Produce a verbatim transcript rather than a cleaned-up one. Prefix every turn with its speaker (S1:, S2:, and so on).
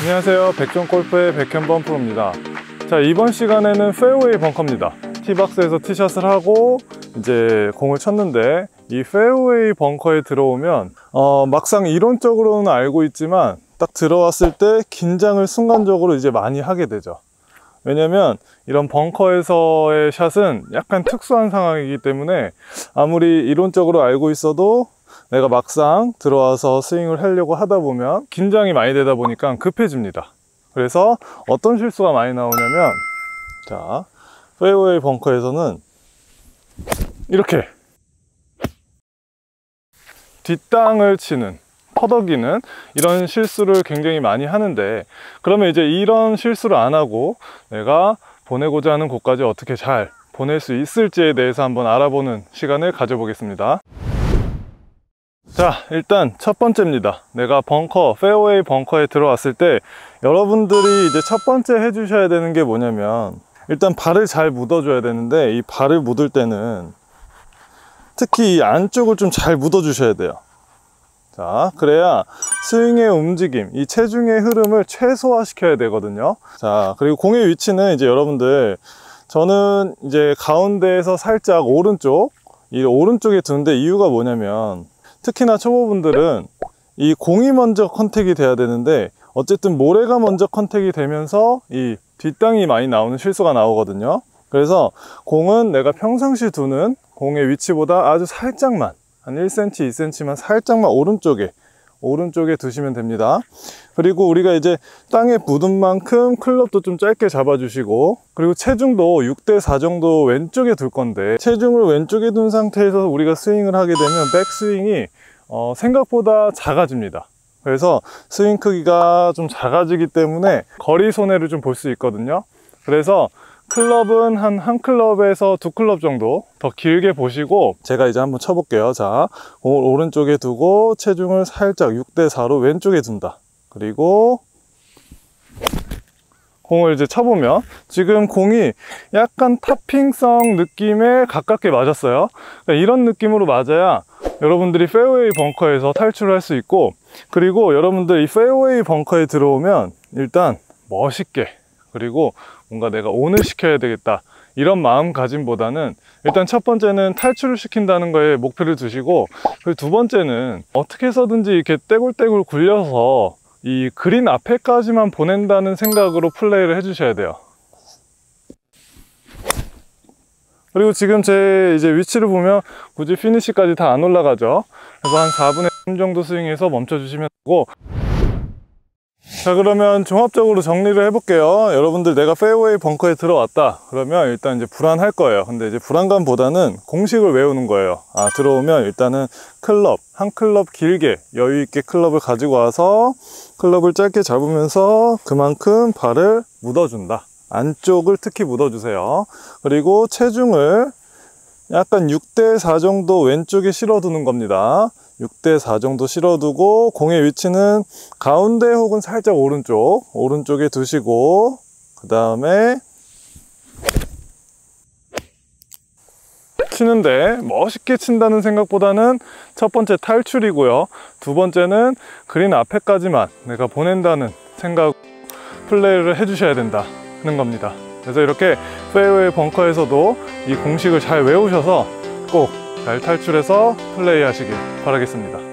S1: 안녕하세요, 백종골프의 백현범 프로입니다. 자, 이번 시간에는 페어웨이 벙커입니다. 티박스에서 티샷을 하고 이제 공을 쳤는데, 이 페어웨이 벙커에 들어오면 어, 막상 이론적으로는 알고 있지만 딱 들어왔을 때 긴장을 순간적으로 이제 많이 하게 되죠. 왜냐면 이런 벙커에서의 샷은 약간 특수한 상황이기 때문에 아무리 이론적으로 알고 있어도 내가 막상 들어와서 스윙을 하려고 하다 보면 긴장이 많이 되다 보니까 급해집니다. 그래서 어떤 실수가 많이 나오냐면, 자, 페어웨이 벙커에서는 이렇게 뒷땅을 치는, 퍼덕이는 이런 실수를 굉장히 많이 하는데, 그러면 이제 이런 실수를 안 하고 내가 보내고자 하는 곳까지 어떻게 잘 보낼 수 있을지에 대해서 한번 알아보는 시간을 가져보겠습니다. 자, 일단 첫 번째입니다. 내가 벙커, 페어웨이 벙커에 들어왔을 때 여러분들이 이제 첫 번째 해주셔야 되는 게 뭐냐면, 일단 발을 잘 묻어줘야 되는데, 이 발을 묻을 때는 특히 이 안쪽을 좀 잘 묻어주셔야 돼요. 자, 그래야 스윙의 움직임, 이 체중의 흐름을 최소화 시켜야 되거든요. 자, 그리고 공의 위치는 이제 여러분들, 저는 이제 가운데에서 살짝 오른쪽, 이 오른쪽에 두는데, 이유가 뭐냐면 특히나 초보분들은 이 공이 먼저 컨택이 돼야 되는데, 어쨌든 모래가 먼저 컨택이 되면서 이 뒷땅이 많이 나오는 실수가 나오거든요. 그래서 공은 내가 평상시 두는 공의 위치보다 아주 살짝만, 한 일 센티미터, 이 센티미터만 살짝만 오른쪽에 오른쪽에 두시면 됩니다. 그리고 우리가 이제 땅에 묻은 만큼 클럽도 좀 짧게 잡아주시고, 그리고 체중도 육 대 사 정도 왼쪽에 둘 건데, 체중을 왼쪽에 둔 상태에서 우리가 스윙을 하게 되면 백스윙이 어, 생각보다 작아집니다. 그래서 스윙 크기가 좀 작아지기 때문에 거리 손해를 좀 볼 수 있거든요. 그래서 클럽은 한 한 클럽에서 두 클럽 정도 더 길게 보시고, 제가 이제 한번 쳐볼게요. 자, 공을 오른쪽에 두고 체중을 살짝 육 대 사로 왼쪽에 둔다. 그리고 공을 이제 쳐보면 지금 공이 약간 타핑성 느낌에 가깝게 맞았어요. 그러니까 이런 느낌으로 맞아야 여러분들이 페어웨이 벙커에서 탈출을 할 수 있고, 그리고 여러분들 이 페어웨이 벙커에 들어오면 일단 멋있게, 그리고 뭔가 내가 오늘 시켜야 되겠다, 이런 마음가짐보다는 일단 첫 번째는 탈출을 시킨다는 거에 목표를 두시고, 그리고 두 번째는 어떻게 해서든지 이렇게 떼굴떼굴 굴려서 이 그린 앞에까지만 보낸다는 생각으로 플레이를 해주셔야 돼요. 그리고 지금 제 이제 위치를 보면 굳이 피니시까지 다 안 올라가죠. 그래서 한 사분의 삼 정도 스윙해서 멈춰주시면 되고, 자, 그러면 종합적으로 정리를 해볼게요. 여러분들, 내가 페어웨이 벙커에 들어왔다 그러면 일단 이제 불안할 거예요. 근데 이제 불안감보다는 공식을 외우는 거예요. 아, 들어오면 일단은 클럽, 한 클럽 길게 여유 있게 클럽을 가지고 와서 클럽을 짧게 잡으면서 그만큼 발을 묻어준다. 안쪽을 특히 묻어주세요. 그리고 체중을 약간 육 대 사 정도 왼쪽에 실어두는 겁니다. 육 대 사 정도 실어두고, 공의 위치는 가운데 혹은 살짝 오른쪽, 오른쪽에 두시고, 그 다음에 치는데 멋있게 친다는 생각보다는 첫 번째 탈출이고요. 두 번째는 그린 앞에까지만 내가 보낸다는 생각 플레이를 해주셔야 된다는 겁니다. 그래서 이렇게 페어웨이 벙커에서도 이 공식을 잘 외우셔서 꼭 잘 탈출해서 플레이 하시길 바라겠습니다.